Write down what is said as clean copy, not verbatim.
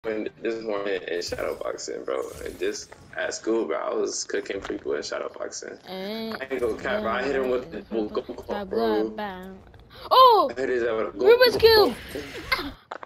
this morning in shadowboxing, bro. And this at school, bro. I was cooking people in shadowboxing. I ain't gonna cap, bro. I hit him with the double go kart, bro. Oh! I hit his with a go Rubik's Cube!